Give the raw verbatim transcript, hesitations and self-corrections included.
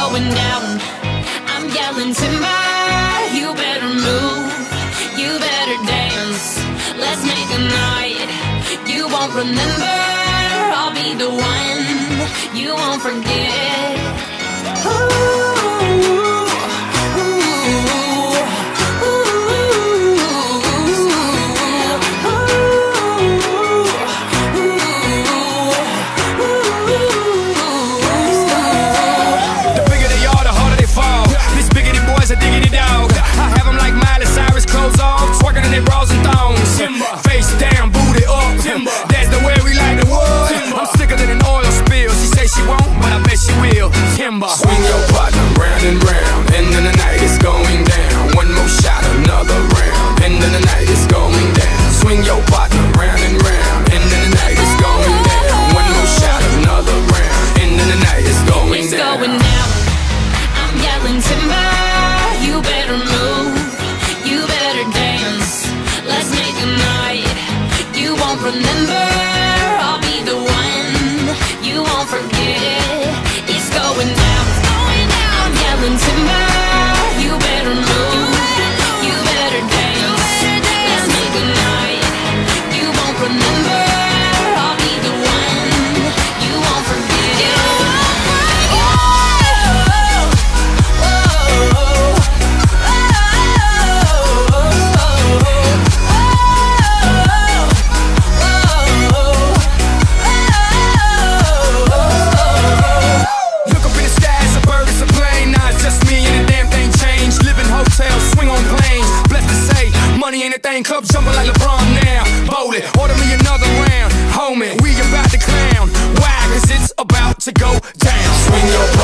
going down. I'm yelling timber, you better move, you better dance. Let's make a night you won't remember. I'll be the one you won't forget. Ooh. Bras and thongs, timber. Face down, booty up, timber. That's the way we like the wood. Timber. I'm sicker than an oil spill. She say she won't, but I bet she will. Timber. Swing your partner round and round, and then the night is going down. One more shot, another round, and then the night is going down. Swing your partner round and round, and then the night is going down. One more shot, another round, and then the night is going it's down. It's going down. I'm yelling timber, you better move, you better dance. Let's make a night you won't remember. I'll be the one you won't forget. It's going down, it's going down. I'm yelling timber, you better move, you better dance. Let's make a night you won't remember. I'll be the one you won't forget. You won't forget. Oh, oh, oh, oh. Money ain't a thing, club jumping like LeBron now. Bowling, order me another round. Homie, we about to clown. Why? Cause it's about to go down. Swing your